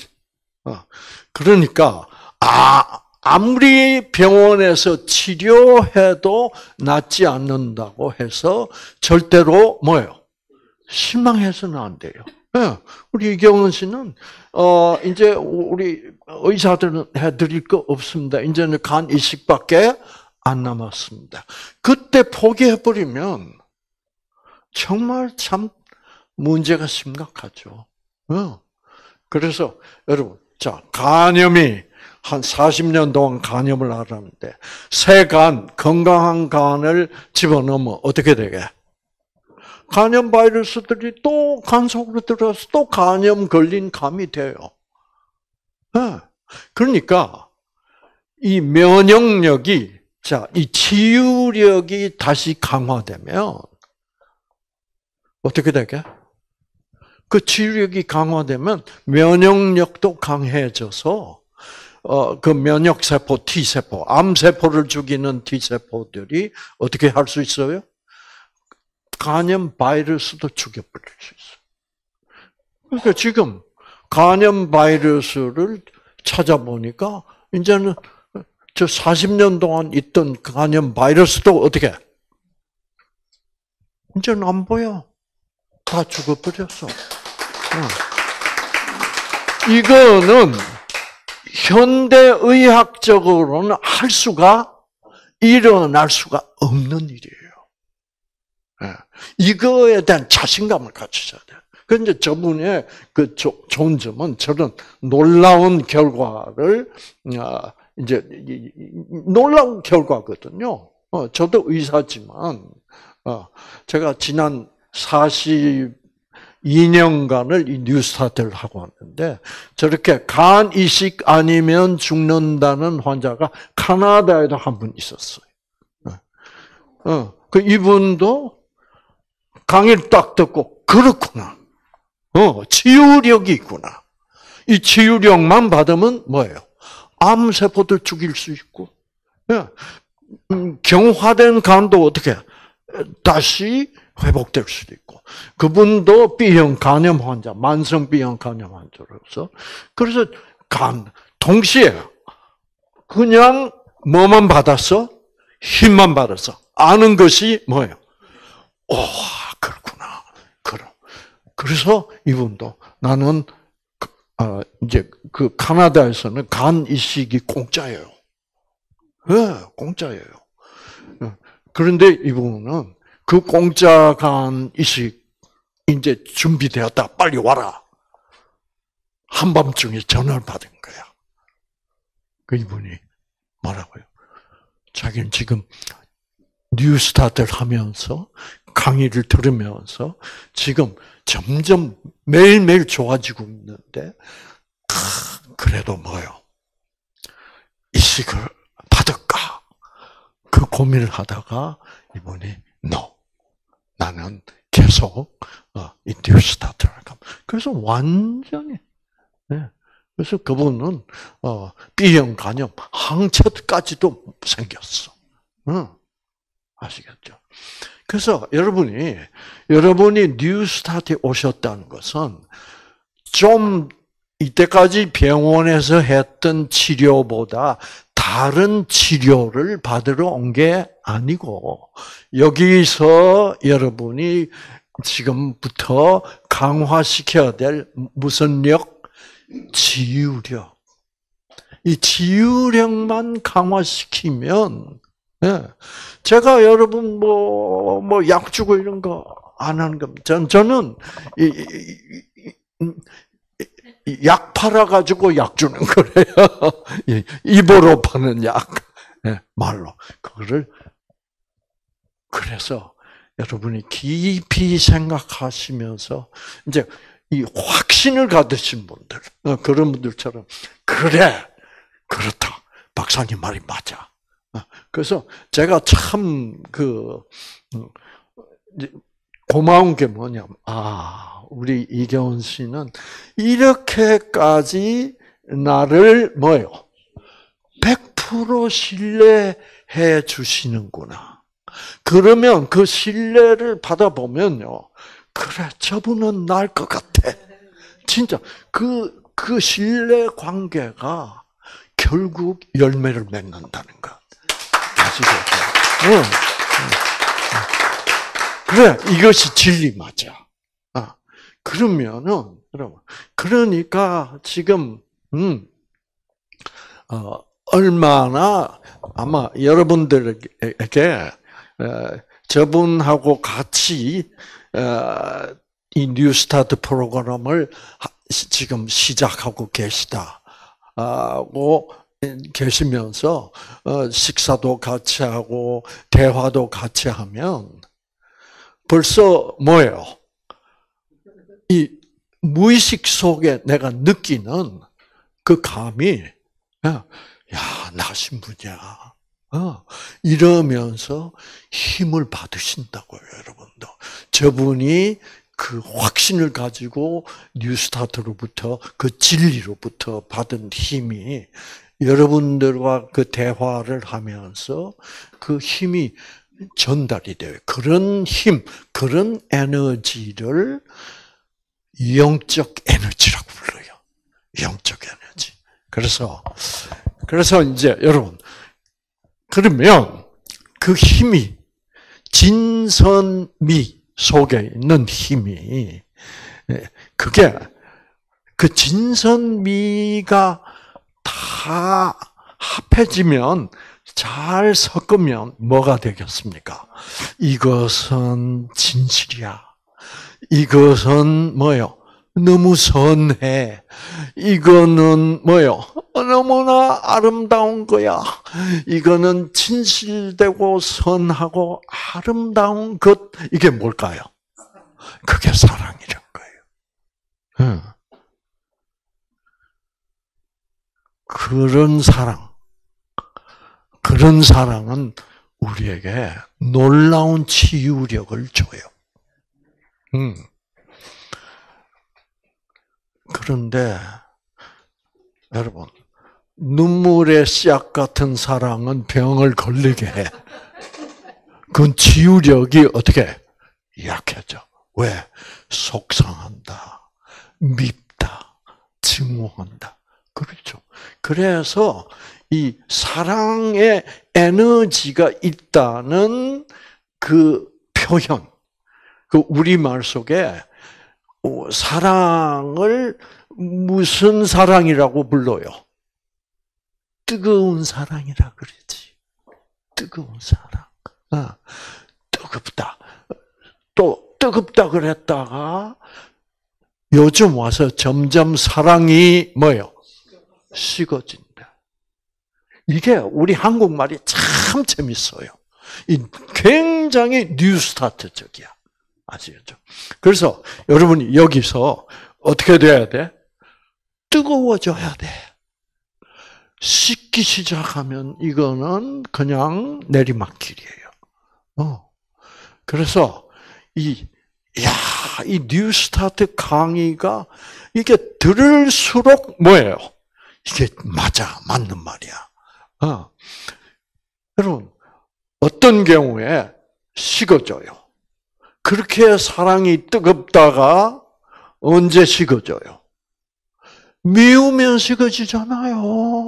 그러니까 아 아무리 병원에서 치료해도 낫지 않는다고 해서 절대로 뭐예요? 실망해서는 안 돼요. 우리 이경은 씨는 어 이제 우리 의사들은 해드릴 거 없습니다. 이제는 간 이식밖에 안 남았습니다. 그때 포기해버리면 정말 참 문제가 심각하죠. 그래서 여러분, 자 간염이 한 사십 년 동안 간염을 앓았는데 새 간, 건강한 간을 집어넣으면 어떻게 되게? 간염 바이러스들이 또 간 속으로 들어와서 또 간염 걸린 감이 돼요. 그러니까 이 면역력이, 자, 이 치유력이 다시 강화되면 어떻게 되게? 그 치유력이 강화되면 면역력도 강해져서 어, 그 면역세포, T세포, 암세포를 죽이는 T세포들이 어떻게 할 수 있어요? 간염 바이러스도 죽여버릴 수 있어요. 그러니까 지금 간염 바이러스를 찾아보니까 이제는 저 사십 년 동안 있던 간염 바이러스도 어떻게? 이제는 안 보여. 다 죽어버렸어. 이거는 현대의학적으로는 할 수가, 일어날 수가 없는 일이에요. 예. 이거에 대한 자신감을 갖추셔야 돼요. 그런데 저분의 그 좋은 점은 저런 놀라운 결과를 이제 놀라운 결과거든요. 어, 저도 의사지만 어, 제가 지난 사십이 년간을 이 뉴스타트를 하고 왔는데 저렇게 간 이식 아니면 죽는다는 환자가 캐나다에도 한 분 있었어요. 어, 그 이분도 강의를 딱 듣고 그렇구나. 어, 치유력이 있구나. 이 치유력만 받으면 뭐예요? 암세포들 죽일 수 있고, 예. 음, 경화된 간도 어떻게 다시 회복될 수도 있고, 그분도 B형 간염 환자, 만성 B형 간염 환자로서, 그래서 간, 동시에 그냥 뭐만 받았어? 힘만 받았어. 아는 것이 뭐예요? 오, 그렇구나. 그럼. 그래서 이분도 나는 어, 이제 그 캐나다에서는 간 이식이 공짜예요. 예, 네, 공짜예요. 그런데 이분은 그 공짜 간 이식 이제 준비되었다. 빨리 와라. 한밤중에 전화를 받은 거야. 그 이분이 뭐라고요? 자기는 지금 뉴스타트를 하면서 강의를 들으면서 지금 점점 매일매일 좋아지고 있는데 그래도 뭐요? 이식을 받을까? 그 고민을 하다가 이분이 no. 나는 계속 이 뉴스타트를 할까? 그래서 완전히 네. 그래서 그분은 B형 간염 항체까지도 생겼어. 응. 아시겠죠? 그래서 여러분이 여러분이 뉴스타트에 오셨다는 것은 좀 이때까지 병원에서 했던 치료보다 다른 치료를 받으러 온 게 아니고 여기서 여러분이 지금부터 강화시켜야 될 무슨 력? 치유력. 이 치유력만 강화시키면 네. 제가 여러분 뭐 뭐 약 주고 이런 거 안 하는 겁니다. 전 저는 이, 이, 이, 약 팔아 가지고 약 주는 거래요. 입으로 파는 약 네, 말로 그거를 그래서 여러분이 깊이 생각하시면서 이제 이 확신을 가지신 분들 그런 분들처럼 그래 그렇다 박사님 말이 맞아. 그래서 제가 참 그 고마운 게 뭐냐면 아 우리 이경훈 씨는 이렇게까지 나를 뭐요 백 퍼센트 신뢰해 주시는구나. 그러면 그 신뢰를 받아보면요, 그래 저분은 날 것 같아. 진짜 그 그 신뢰 관계가 결국 열매를 맺는다는 것. 아시겠죠? 응. 그래, 이것이 진리 맞아. 아, 그러면은, 여러분, 그러니까 지금, 음, 어, 얼마나 아마 여러분들에게 어, 저분하고 같이 어, 이 뉴스타트 프로그램을 지금 시작하고 계시다고 계시면서 식사도 같이 하고 대화도 같이 하면 벌써 뭐예요? 이 무의식 속에 내가 느끼는 그 감이 야, 나 신부냐. 어, 이러면서 힘을 받으신다고요, 여러분도. 저분이 그 확신을 가지고 뉴스타트로부터 그 진리로부터 받은 힘이 여러분들과 그 대화를 하면서 그 힘이 전달이 돼요. 그런 힘, 그런 에너지를 영적 에너지라고 불러요. 영적 에너지. 그래서, 그래서 이제 여러분, 그러면 그 힘이, 진선미 속에 있는 힘이, 그게, 그 진선미가 다 합해지면 잘 섞으면 뭐가 되겠습니까? 이것은 진실이야. 이것은 뭐요? 너무 선해. 이거는 뭐요? 너무나 아름다운 거야. 이거는 진실되고 선하고 아름다운 것. 이게 뭘까요? 그게 사랑이란 거예요. 응. 그런 사랑, 그런 사랑은 우리에게 놀라운 치유력을 줘요. 응. 그런데 여러분, 눈물의 씨앗 같은 사랑은 병을 걸리게 해. 그건 치유력이 어떻게 약해져. 왜? 속상한다, 밉다, 증오한다. 그렇죠. 그래서 이 사랑의 에너지가 있다는 그 표현, 그 우리말 속에 사랑을 무슨 사랑이라고 불러요? 뜨거운 사랑이라 그러지. 뜨거운 사랑. 아, 뜨겁다. 또 뜨겁다 그랬다가 요즘 와서 점점 사랑이 뭐요? 식어진다. 이게 우리 한국말이 참 재밌어요. 이 굉장히 뉴스타트적이야. 아시겠죠? 그래서 여러분이 여기서 어떻게 돼야 돼? 뜨거워져야 돼. 식기 시작하면 이거는 그냥 내리막길이에요. 어. 그래서 이, 야, 이 뉴스타트 강의가 이게 들을수록 뭐예요? 이게 맞아, 맞는 말이야. 어. 여러분, 어떤 경우에 식어져요? 그렇게 사랑이 뜨겁다가 언제 식어져요? 미우면 식어지잖아요.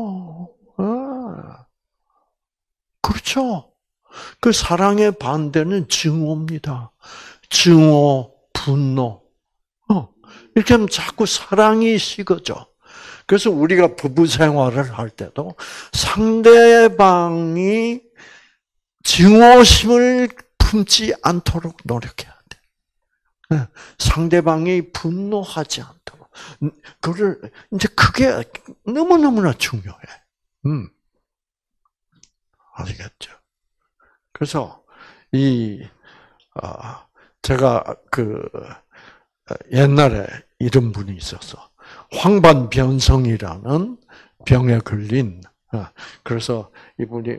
어. 그렇죠? 그 사랑의 반대는 증오입니다. 증오, 분노. 어. 이렇게 하면 자꾸 사랑이 식어져. 그래서 우리가 부부 생활을 할 때도 상대방이 증오심을 품지 않도록 노력해야 돼. 상대방이 분노하지 않도록. 그걸, 이제 그게 너무너무나 중요해. 음. 아시겠죠? 그래서, 이, 아, 제가 그, 옛날에 이런 분이 있었어. 황반변성이라는 병에 걸린, 그래서 이분이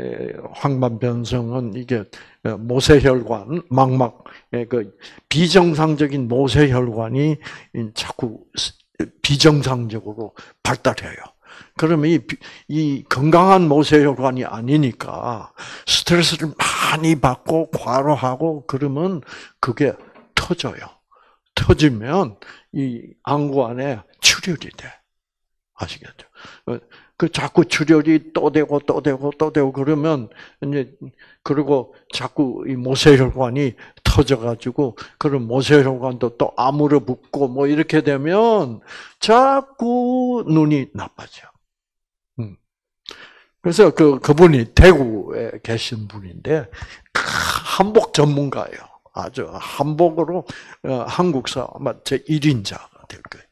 황반변성은 이게 모세혈관, 망막, 그 비정상적인 모세혈관이 자꾸 비정상적으로 발달해요. 그러면 이, 이 건강한 모세혈관이 아니니까 스트레스를 많이 받고 과로하고 그러면 그게 터져요. 터지면 이 안구 안에 출혈이 돼. 아시겠죠? 그 자꾸 출혈이 또 되고 또 되고 또 되고 그러면 이제 그리고 자꾸 이 모세혈관이 터져가지고 그런 모세혈관도 또 아물어 붙고 뭐 이렇게 되면 자꾸 눈이 나빠져. 음. 그래서 그 그분이 대구에 계신 분인데 한복 전문가예요. 아주 한복으로 한국사 아마 제 일 인자가 될 거예요.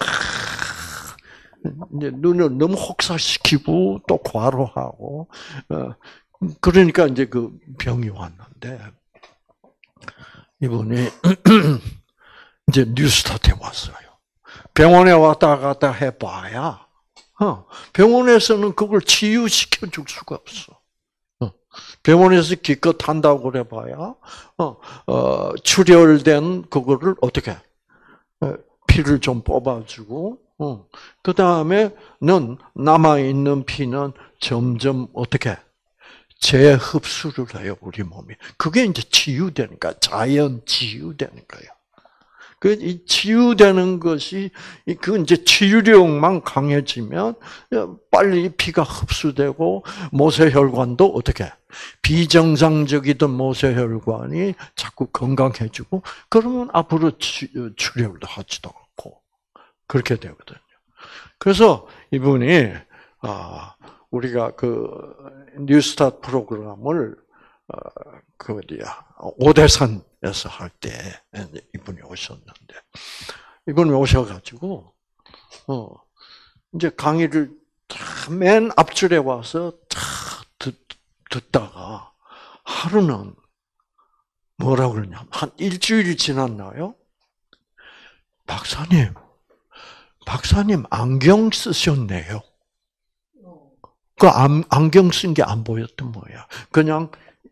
이제 눈을 너무 혹사시키고 또 과로하고 그러니까 이제 그 병이 왔는데 이분이 이제 뉴스타트에 왔어요. 병원에 왔다 갔다 해봐야 병원에서는 그걸 치유시켜 줄 수가 없어. 병원에서 기껏 한다고 그래봐야 어, 어, 출혈된 그거를 어떻게 피를 좀 뽑아주고 어, 그 다음에는 남아있는 피는 점점 어떻게 재흡수를 해요, 우리 몸이. 그게 이제 치유되는 거야. 자연 치유되는 거예요. 그, 이 치유되는 것이, 그 이제 치유력만 강해지면 빨리 피가 흡수되고 모세혈관도 어떻게 비정상적이던 모세혈관이 자꾸 건강해지고 그러면 앞으로 출혈도 하지도 않고 그렇게 되거든요. 그래서 이분이 아, 우리가 그 뉴스타트 프로그램을 어, 그 어디야 오대산에서 할 때 이분이 오셨는데 이분이 오셔가지고 어 이제 강의를 맨 앞줄에 와서 다 듣, 듣다가 하루는 뭐라고 그러냐 한 일주일이 지났나요? 박사님, 박사님 안경 쓰셨네요. 그 안, 안경 쓴 게 안 보였던 뭐야. 그냥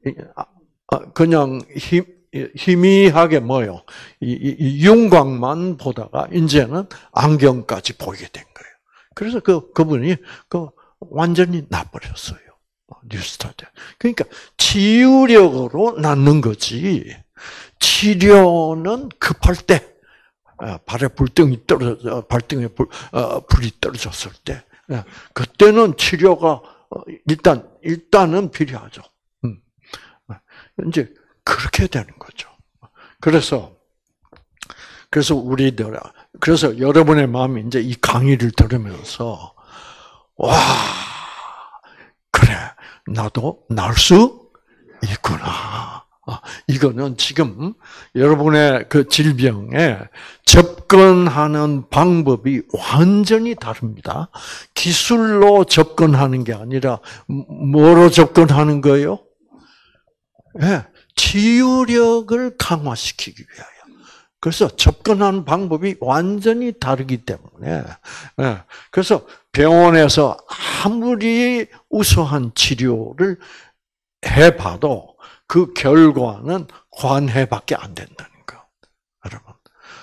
그냥 힘, 희미하게 뭐요. 이, 이 윤곽만 보다가 이제는 안경까지 보이게 된 거예요. 그래서 그 그분이 그 완전히 나버렸어요. 뉴스타트. 그러니까 치유력으로 낫는 거지. 치료는 급할 때 발에 불등이 떨어져 발등에 불, 어, 불이 떨어졌을 때 그때는 치료가 일단 일단은 필요하죠. 음. 이제 그렇게 되는 거죠. 그래서 그래서 우리들 그래서 여러분의 마음이 이제 이 강의를 들으면서 와 그래 나도 날 수 있구나. 이거는 지금 여러분의 그 질병에 접근하는 방법이 완전히 다릅니다. 기술로 접근하는 게 아니라 뭐로 접근하는 거예요? 네, 치유력을 강화시키기 위하여. 그래서 접근하는 방법이 완전히 다르기 때문에 네, 그래서 병원에서 아무리 우수한 치료를 해봐도 그 결과는 관해밖에 안 된다는 거. 여러분.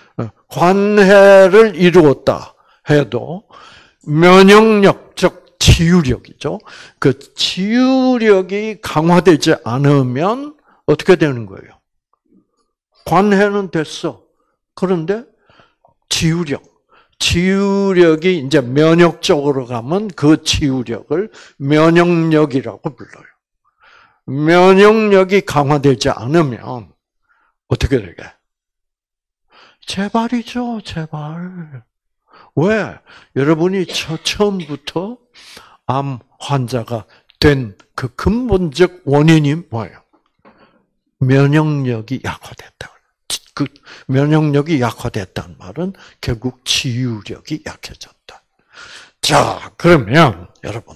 관해를 이루었다 해도 면역력적 치유력이죠. 그 치유력이 강화되지 않으면 어떻게 되는 거예요? 관해는 됐어. 그런데 치유력. 치유력이 이제 면역적으로 가면 그 치유력을 면역력이라고 불러요. 면역력이 강화되지 않으면 어떻게 되게? 재발이죠, 재발. 왜? 여러분이 처음부터 암 환자가 된 그 근본적 원인이 뭐예요? 면역력이 약화됐다. 그 면역력이 약화됐다는 말은 결국 치유력이 약해졌다. 자, 그러면 여러분,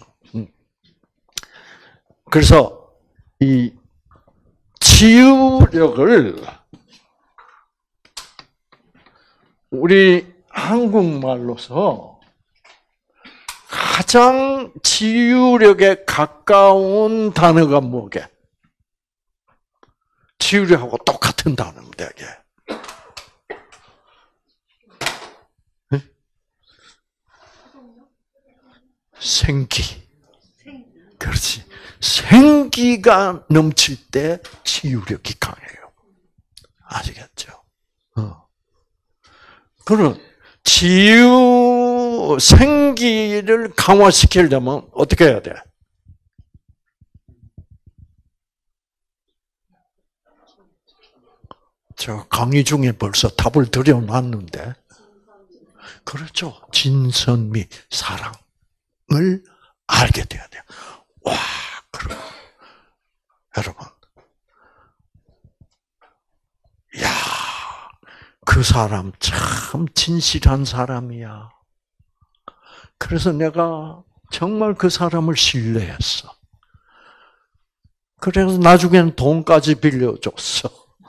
그래서 이 치유력을 우리 한국말로서 가장 치유력에 가까운 단어가 뭐게? 치유력하고 똑같은 단어입니다, 이게. 생기. 그렇지. 생기가 넘칠 때 치유력이 강해요. 아시겠죠? 어. 그럼 치유 생기를 강화시키려면 어떻게 해야 돼? 저 강의 중에 벌써 답을 드려놨는데, 그렇죠. 진선미 사랑을 알게 돼야 돼요. 와, 그럼 여러분, 야, 그 사람 참 진실한 사람이야. 그래서 내가 정말 그 사람을 신뢰했어. 그래서 나중에는 돈까지 빌려줬어.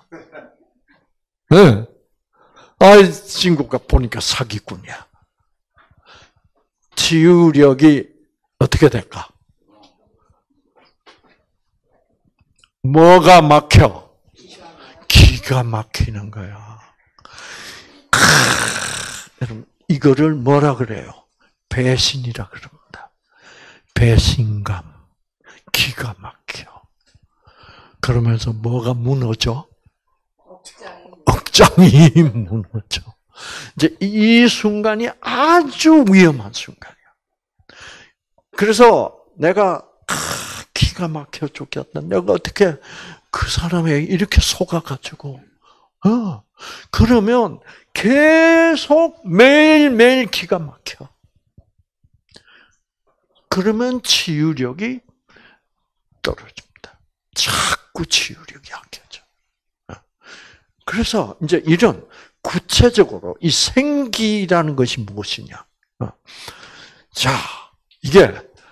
네. 아, 친구가 보니까 사기꾼이야. 치유력이 어떻게 될까? 뭐가 막혀? 기가 막히는 거야. 크, 여러분, 이거를 뭐라 그래요? 배신이라 그럽니다. 배신감. 기가 막혀. 그러면서 뭐가 무너져? 억장이 무너져. 이제 이 순간이 아주 위험한 순간이야. 그래서 내가 아, 기가 막혀 죽겠다. 내가 어떻게 그 사람에게 이렇게 속아가지고, 어, 그러면 계속 매일매일 기가 막혀. 그러면 치유력이 떨어집니다. 자꾸 치유력이 약해져. 그래서 이제 이런 구체적으로 이 생기라는 것이 무엇이냐? 자, 이게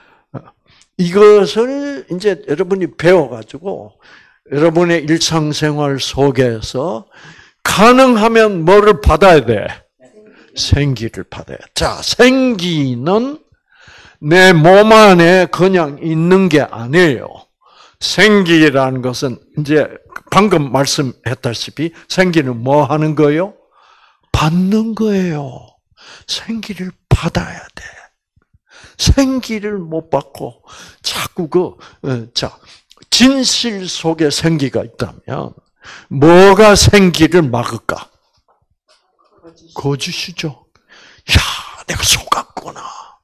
이것을 이제 여러분이 배워가지고 여러분의 일상생활 속에서 가능하면 뭐를 받아야 돼? 생기를 받아야 돼. 자, 생기는 내 몸 안에 그냥 있는 게 아니에요. 생기라는 것은 이제 방금 말씀했다시피 생기는 뭐 하는 거예요? 받는 거예요. 생기를 받아야 돼. 생기를 못 받고 자꾸 그, 자, 진실 속에 생기가 있다면 뭐가 생기를 막을까? 거짓이죠. 야, 내가 속았구나.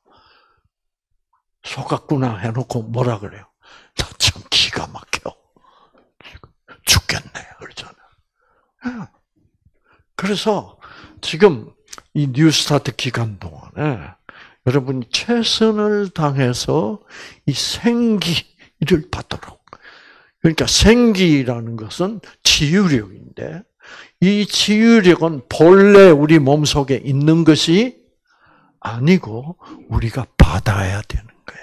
속았구나 해놓고 뭐라 그래요? 나 참 기가 막혀. 죽겠네. 그러잖아요. 그래서 지금 이 뉴스타트 기간 동안에 여러분이 최선을 당해서 이 생기를 받도록. 그러니까 생기라는 것은 치유력인데 이 치유력은 본래 우리 몸속에 있는 것이 아니고 우리가 받아야 되는 거야.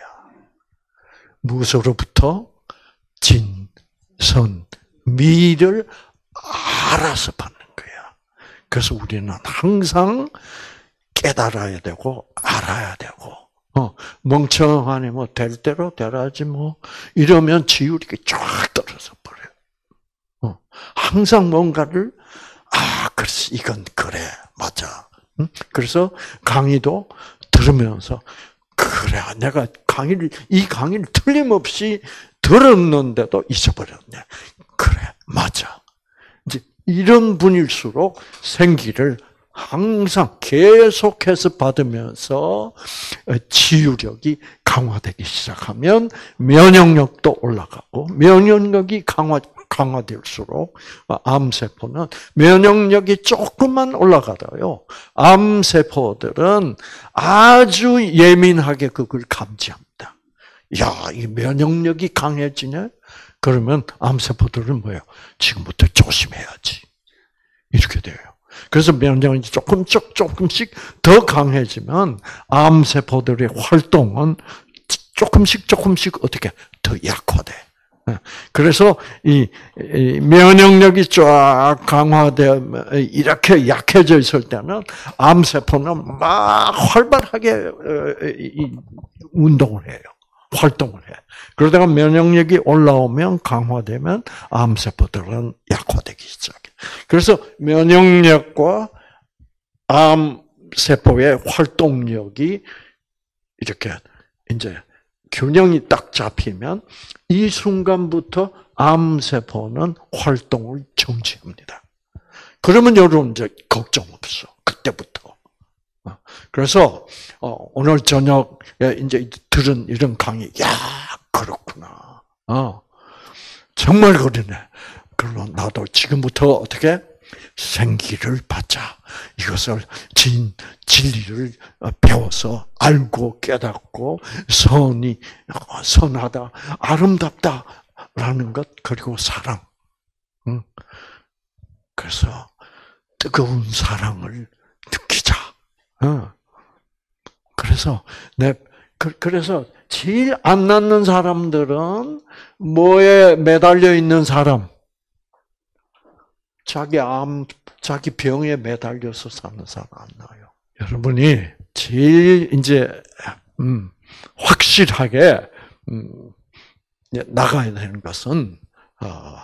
무엇으로부터? 진, 선, 미를 알아서 받는 거야. 그래서 우리는 항상 깨달아야 되고 알아야 되고 어, 멍청하니 뭐 될 대로 되라지 뭐 이러면 치유력이 쫙 떨어져 버려요. 어, 항상 뭔가를 아, 그래서 이건 그래 맞아. 응? 그래서 강의도 들으면서 그래 내가 강의를 이 강의를 틀림없이 들었는데도 잊어버렸네. 그래 맞아. 이제 이런 분일수록 생기를 항상 계속해서 받으면서 치유력이 강화되기 시작하면 면역력도 올라가고 면역력이 강화 강화될수록 암세포는 면역력이 조금만 올라가도요. 암세포들은 아주 예민하게 그걸 감지합니다. 야, 이 면역력이 강해지네? 그러면 암세포들은 뭐예요? 지금부터 조심해야지. 이렇게 돼요. 그래서 면역력이 조금씩 조금씩 더 강해지면 암세포들의 활동은 조금씩 조금씩 어떻게 더 약화돼. 그래서 이 면역력이 쫙 강화되면 이렇게 약해져 있을 때는 암세포는 막 활발하게 운동을 해요. 활동을 해. 그러다가 면역력이 올라오면 강화되면 암세포들은 약화되기 시작해. 그래서 면역력과 암세포의 활동력이 이렇게 이제 균형이 딱 잡히면 이 순간부터 암세포는 활동을 정지합니다. 그러면 여러분 이제 걱정 없어. 그때부터. 그래서 오늘 저녁에 이제 들은 이런 강의, 야 그렇구나. 어, 정말 그러네. 그럼 나도 지금부터 어떻게 생기를 받자. 이것을 진 진리를 배워서 알고 깨닫고 선이 선하다, 아름답다라는 것 그리고 사랑. 응? 그래서 뜨거운 사랑을 느끼자. 응. 그래서 내 그래서 제일 안 낫는 사람들은 뭐에 매달려 있는 사람? 자기 암, 자기 병에 매달려서 사는 사람 안 나요. 여러분이 제일 이제 음, 확실하게 음, 나가야 되는 것은 어,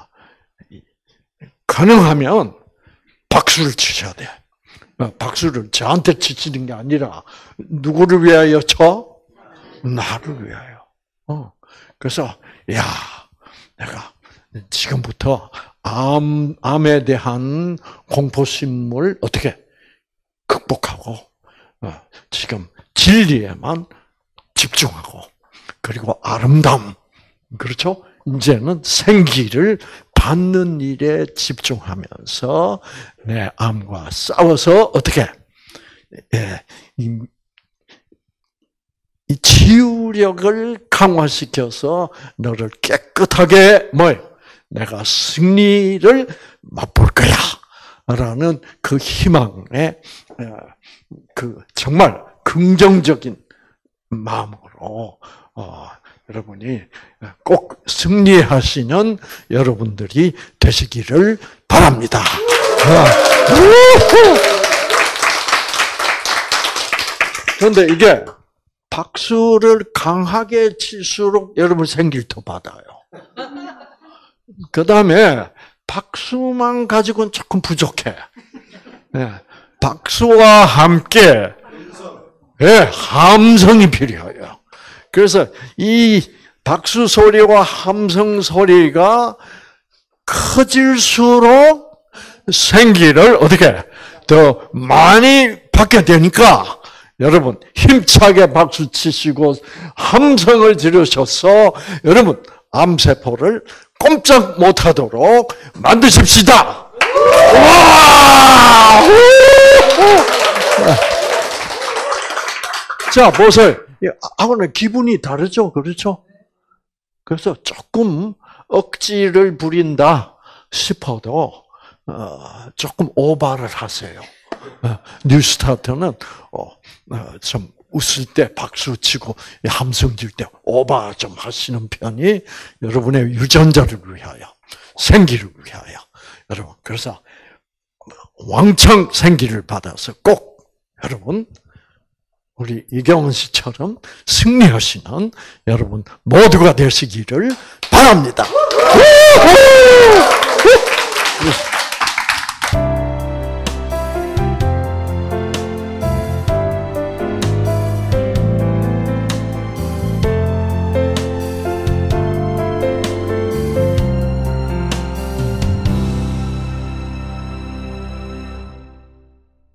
가능하면 박수를 치셔야 돼. 박수를 저한테 치시는 게 아니라 누구를 위하여 쳐? 나를 위하여. 어, 그래서 야, 내가 지금부터 암, 암에 대한 공포심을 어떻게 극복하고, 어, 지금 진리에만 집중하고, 그리고 아름다움, 그렇죠? 이제는 생기를 받는 일에 집중하면서 내 암과 싸워서 어떻게, 예, 이, 이 치유력을 강화시켜서 너를 깨끗하게 뭐요? 내가 승리를 맛볼 거야. 라는 그 희망에 그 정말 긍정적인 마음으로 어, 여러분이 꼭 승리하시는 여러분들이 되시기를 바랍니다. 그런데 이게 박수를 강하게 칠수록 여러분 생기를 더 받아요. 그 다음에 박수만 가지고는 조금 부족해. 네. 박수와 함께 네, 함성이 필요해요. 그래서 이 박수 소리와 함성 소리가 커질수록 생기를 어떻게 더 많이 받게 되니까 여러분 힘차게 박수 치시고 함성을 지르셔서 여러분 암세포를 꼼짝 못하도록 만드십시다. 와! 자, 보세요. 하고는 기분이 다르죠, 그렇죠? 그래서 조금 억지를 부린다 싶어도 어, 조금 오바를 하세요. 어, 뉴스타트는 어, 어, 좀 웃을 때 박수 치고 함성 질 때 오바 좀 하시는 편이 여러분의 유전자를 위하여, 생기를 위하여. 여러분, 그래서 왕창 생기를 받아서 꼭 여러분 우리 이경원 씨처럼 승리하시는 여러분 모두가 되시기를 바랍니다.